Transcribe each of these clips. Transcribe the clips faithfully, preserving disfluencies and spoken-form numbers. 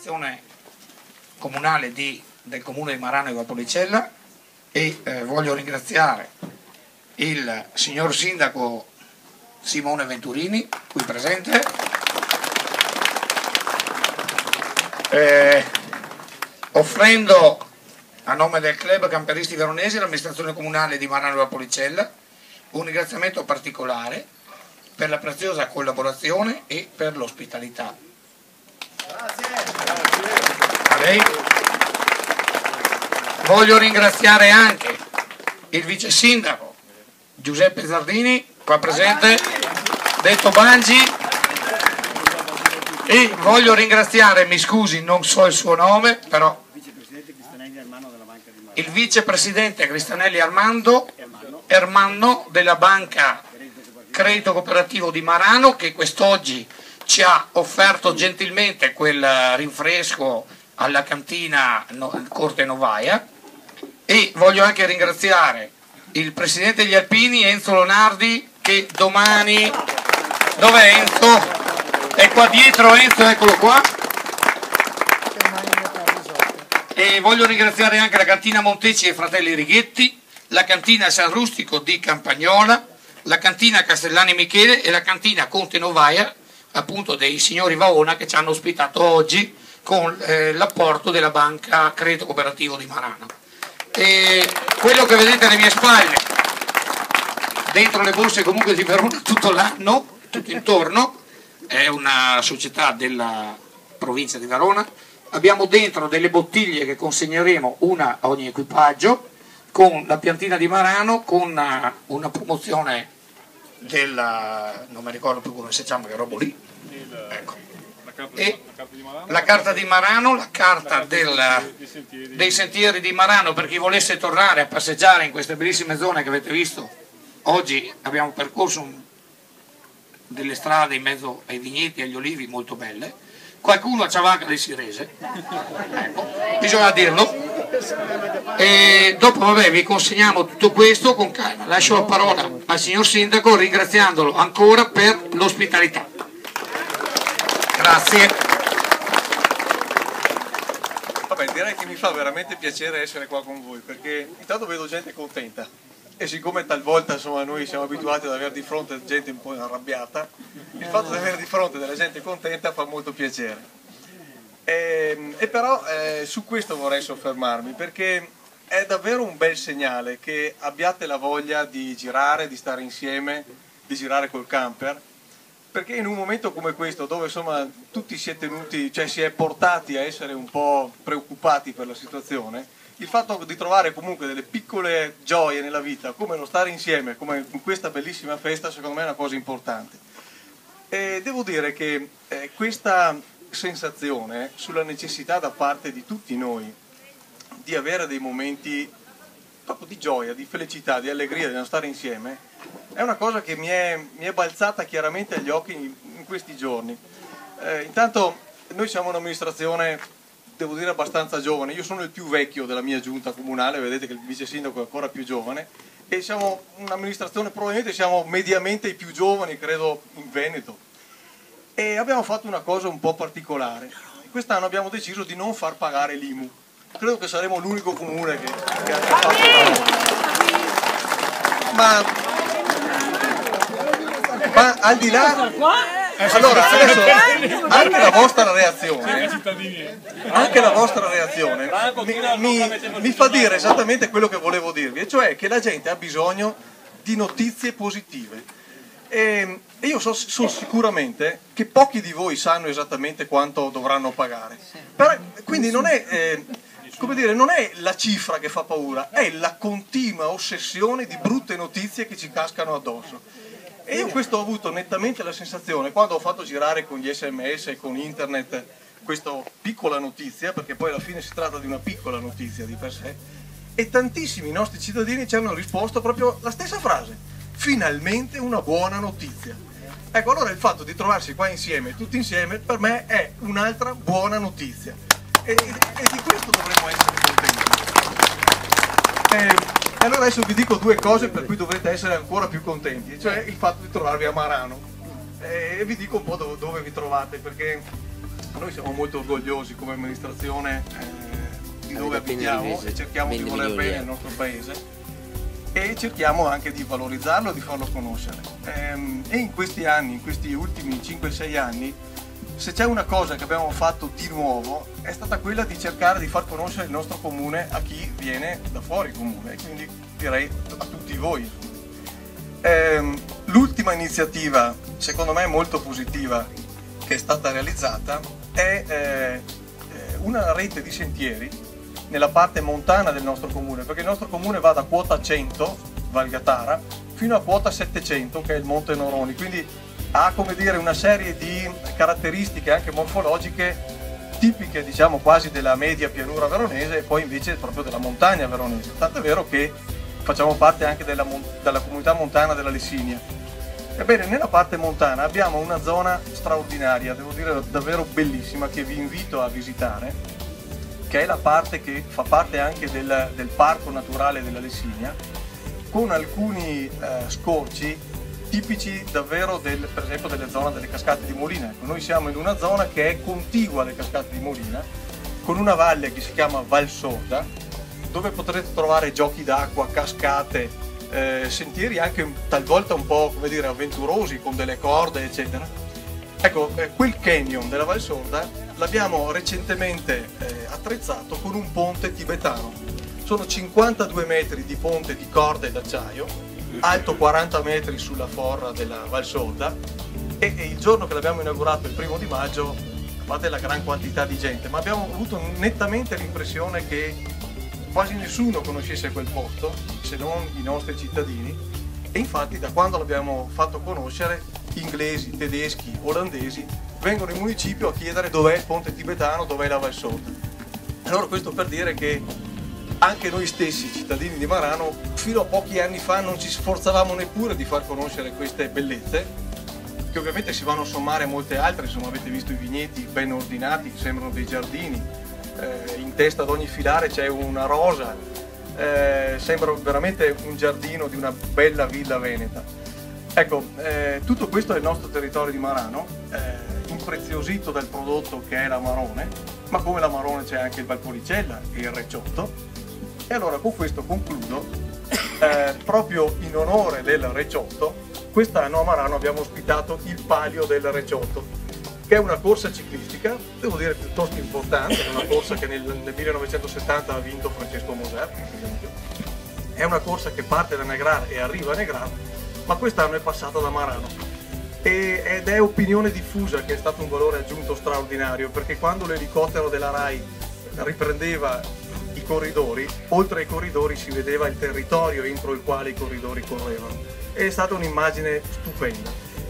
l'amministrazione comunale di, del comune di Marano e Valpolicella e eh, voglio ringraziare il signor sindaco Simone Venturini, qui presente, eh, offrendo a nome del club camperisti veronesi all'amministrazione comunale di Marano e Valpolicella un ringraziamento particolare per la preziosa collaborazione e per l'ospitalità. Grazie. A lei. Voglio ringraziare anche il vice sindaco Giuseppe Zardini, qua presente, detto Bangi, e voglio ringraziare, mi scusi, non so il suo nome, però il vicepresidente Cristanelli Armando Ermanno della Banca Credito Cooperativo di Marano, che quest'oggi ci ha offerto gentilmente quel rinfresco alla cantina Corte Novaia. E voglio anche ringraziare il presidente degli Alpini Enzo Lonardi, che domani, dov'è Enzo? È qua dietro Enzo, eccolo qua. E voglio ringraziare anche la cantina Montecci e Fratelli Righetti, la cantina San Rustico di Campagnola, la cantina Castellani Michele e la cantina Conte Novaia, appunto dei signori Vaona, che ci hanno ospitato oggi con eh, l'apporto della Banca Credito Cooperativo di Marano. E quello che vedete alle mie spalle, dentro le borse comunque di Verona tutto l'anno, tutto intorno, è una società della provincia di Verona. Abbiamo dentro delle bottiglie che consegneremo, una a ogni equipaggio, con la piantina di Marano, con una, una promozione della, non mi ricordo più come si chiama, che roba lì, ecco. E la carta di Marano, la carta del, dei sentieri di Marano, per chi volesse tornare a passeggiare in queste bellissime zone che avete visto. Oggi abbiamo percorso un, delle strade in mezzo ai vigneti e agli olivi molto belle. Qualcuno a Ciavanca del Sirese, ecco, bisogna dirlo. E dopo vabbè, vi consegniamo tutto questo con calma. Lascio la parola al signor sindaco ringraziandolo ancora per l'ospitalità. Grazie. Vabbè, direi che mi fa veramente piacere essere qua con voi, perché intanto vedo gente contenta e siccome talvolta insomma noi siamo abituati ad avere di fronte gente un po' arrabbiata, il fatto di avere di fronte della gente contenta fa molto piacere. E, e però eh, su questo vorrei soffermarmi, perché è davvero un bel segnale che abbiate la voglia di girare, di stare insieme, di girare col camper, perché in un momento come questo, dove insomma tutti si è tenuti, cioè si è portati a essere un po' preoccupati per la situazione, il fatto di trovare comunque delle piccole gioie nella vita, come lo stare insieme, come in questa bellissima festa, secondo me è una cosa importante. E devo dire che eh, questa sensazione sulla necessità da parte di tutti noi di avere dei momenti proprio di gioia, di felicità, di allegria, di non stare insieme, è una cosa che mi è, mi è balzata chiaramente agli occhi in, in questi giorni. Eh, intanto noi siamo un'amministrazione, devo dire, abbastanza giovane. Io sono il più vecchio della mia giunta comunale, vedete che il vice sindaco è ancora più giovane, e siamo un'amministrazione, probabilmente siamo mediamente i più giovani, credo, in Veneto. E abbiamo fatto una cosa un po' particolare. Quest'anno abbiamo deciso di non far pagare l'I M U. Credo che saremo l'unico comune che, che ha fatto ma, ma al di là, allora adesso anche la vostra reazione anche la vostra reazione mi, mi, mi fa dire esattamente quello che volevo dirvi, e cioè che la gente ha bisogno di notizie positive. E io so, so sicuramente che pochi di voi sanno esattamente quanto dovranno pagare. Però, quindi non è, eh, come dire, non è la cifra che fa paura, è la continua ossessione di brutte notizie che ci cascano addosso. E io questo ho avuto nettamente la sensazione quando ho fatto girare con gli sms e con internet questa piccola notizia, perché poi alla fine si tratta di una piccola notizia di per sé, e tantissimi nostri cittadini ci hanno risposto proprio la stessa frase: finalmente una buona notizia. Ecco, allora il fatto di trovarsi qua insieme, tutti insieme, per me è un'altra buona notizia, e, e di questo dovremmo essere contenti. E, e allora adesso vi dico due cose per cui dovrete essere ancora più contenti, cioè il fatto di trovarvi a Marano, e vi dico un po' dove, dove vi trovate, perché noi siamo molto orgogliosi come amministrazione eh, di dove abitiamo e cerchiamo di voler bene il nostro paese e cerchiamo anche di valorizzarlo e di farlo conoscere. Ehm, e in questi anni, in questi ultimi cinque sei anni, se c'è una cosa che abbiamo fatto di nuovo è stata quella di cercare di far conoscere il nostro comune a chi viene da fuori comune, e quindi direi a tutti voi. Ehm, l'ultima iniziativa, secondo me molto positiva, che è stata realizzata è eh, una rete di sentieri nella parte montana del nostro comune, perché il nostro comune va da quota cento, Valgatara, fino a quota settecento, che è il Monte Noroni, quindi ha, come dire, una serie di caratteristiche anche morfologiche tipiche, diciamo, quasi della media pianura veronese e poi invece proprio della montagna veronese, tanto è vero che facciamo parte anche della, della comunità montana della Lessinia. Ebbene, nella parte montana abbiamo una zona straordinaria, devo dire davvero bellissima, che vi invito a visitare, che è la parte che fa parte anche del, del Parco Naturale della Lessinia, con alcuni eh, scorci tipici davvero del, per esempio delle zone delle cascate di Molina. Ecco, noi siamo in una zona che è contigua alle cascate di Molina, con una valle che si chiama Val Sorda, dove potrete trovare giochi d'acqua, cascate, eh, sentieri anche talvolta un po', come dire, avventurosi, con delle corde, eccetera. Ecco, eh, quel canyon della Val Sorda l'abbiamo recentemente eh, attrezzato con un ponte tibetano. Sono cinquantadue metri di ponte di corde d'acciaio, alto quaranta metri sulla forra della Val Sorda, e, e il giorno che l'abbiamo inaugurato, il primo di maggio, a parte la gran quantità di gente, ma abbiamo avuto nettamente l'impressione che quasi nessuno conoscesse quel posto, se non i nostri cittadini, e infatti da quando l'abbiamo fatto conoscere, inglesi, tedeschi, olandesi vengono in municipio a chiedere dov'è il ponte tibetano, dov'è la Val Sorda. Allora questo per dire che anche noi stessi, cittadini di Marano, fino a pochi anni fa non ci sforzavamo neppure di far conoscere queste bellezze, che ovviamente si vanno a sommare a molte altre. Insomma, avete visto i vigneti ben ordinati, sembrano dei giardini, eh, in testa ad ogni filare c'è una rosa, eh, sembra veramente un giardino di una bella villa veneta. Ecco, eh, tutto questo è il nostro territorio di Marano, eh, impreziosito dal prodotto che è l'amarone, ma come l'amarone c'è anche il Valpolicella e il Recciotto. E allora con questo concludo, eh, proprio in onore del Recciotto, quest'anno a Marano abbiamo ospitato il Palio del Recciotto, che è una corsa ciclistica, devo dire piuttosto importante, è una corsa che nel, nel millenovecentosettanta ha vinto Francesco Moser, per esempio. È una corsa che parte da Negrar e arriva a Negrar, ma quest'anno è passata da Marano. E, ed è opinione diffusa che è stato un valore aggiunto straordinario, perché quando l'elicottero della RAI riprendeva i corridori, oltre ai corridori si vedeva il territorio entro il quale i corridori correvano. È stata un'immagine stupenda.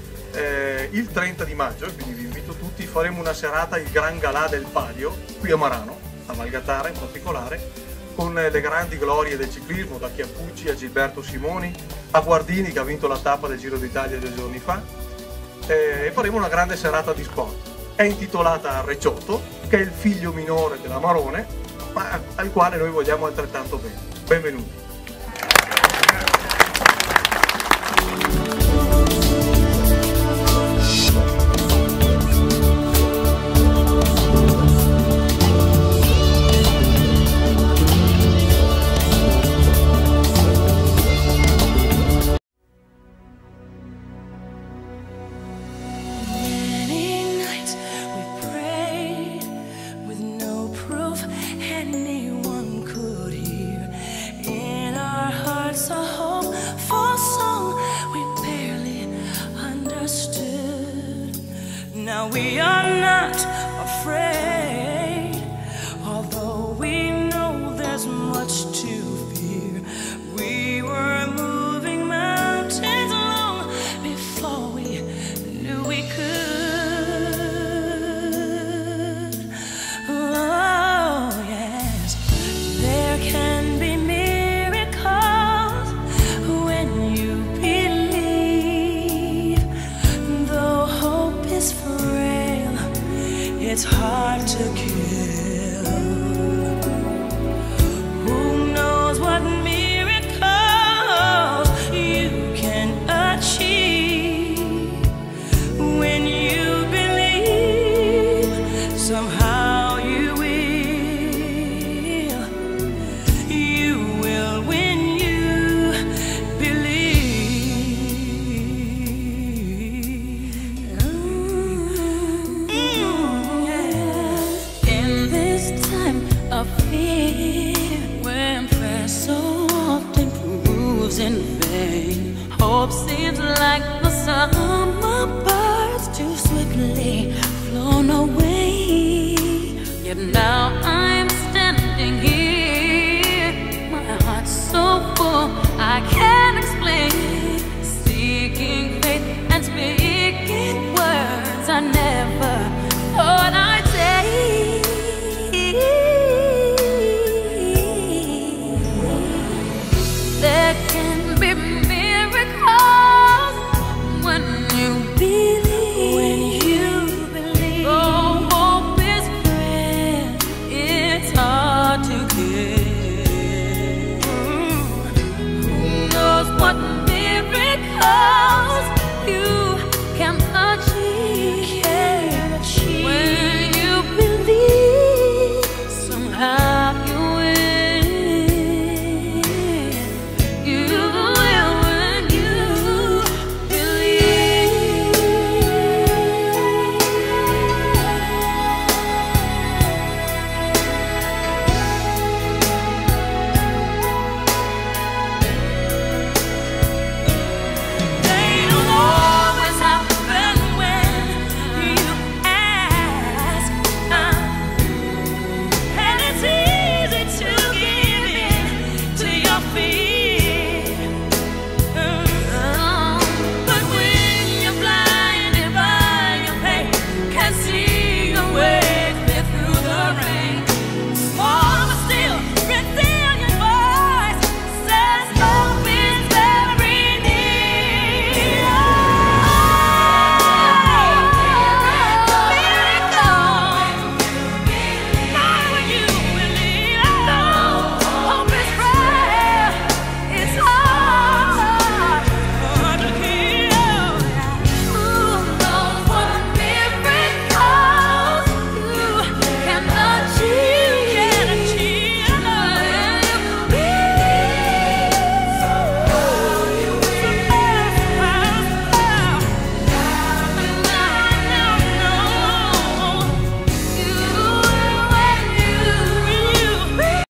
Eh, il trenta di maggio, quindi vi invito tutti, faremo una serata, il Gran Galà del Palio, qui a Marano, a Valgatara in particolare, con le grandi glorie del ciclismo, da Chiappucci a Gilberto Simoni, a Guardini che ha vinto la tappa del Giro d'Italia due giorni fa, eh, e faremo una grande serata di sport. È intitolata a Recciotto, che è il figlio minore dell'Amarone, ma al quale noi vogliamo altrettanto bene. Benvenuti. Now we are not afraid, although we know there's much to fear. We were moving mountains long before we knew we could. Oh yes, there can be miracles when you believe, though hope is frail. in vain. Hope seems like the summer birds too swiftly flown away. Yet now I